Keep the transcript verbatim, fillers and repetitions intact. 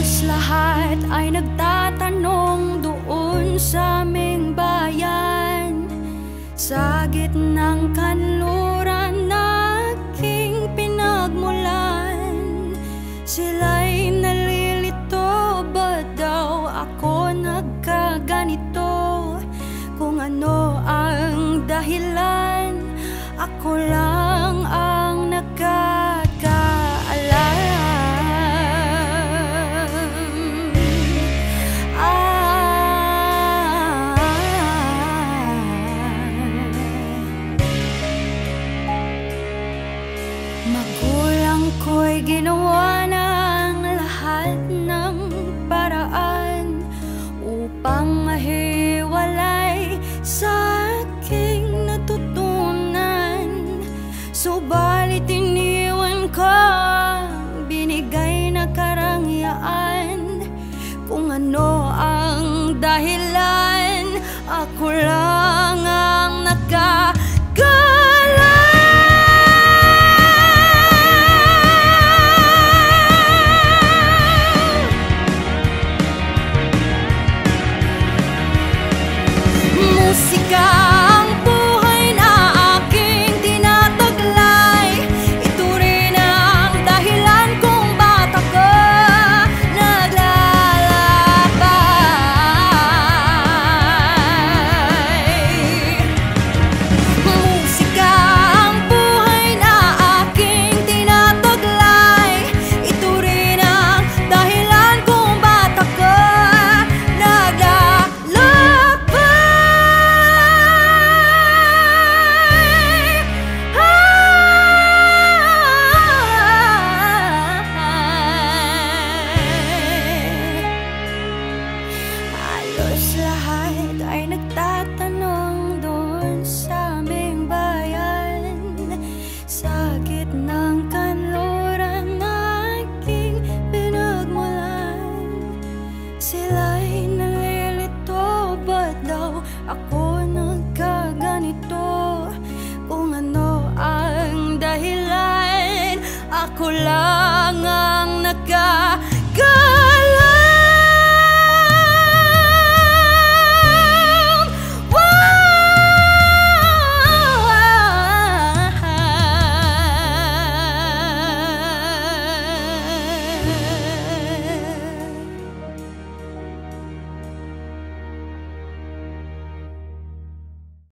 Halos lahat ay nagtatanong doon sa aming bayan, sa gitnang kanluran na aking pinagmulan. Sila'y nalilito, ba't daw ako nagkaganito? Kung ano ang dahilan, ako lang ang nagkakaalam. Magulang ko'y ginawa ng lahat ng paraan upang mahiwalay sa aking natutunan. Subalit iniwan ko ang binigay na karangyaan. Kung ano ang dahilan, ako lang ang nakakaalam. Musika ang buhay na aking tinataglay. Ito rin ang dahilan kung ba't ako naglalakbay. Musika ang buhay na aking tinataglay. Ito rin ang dahilan kung ba't ako naglalakbay. Halos lahat ay nagtatanong doon sa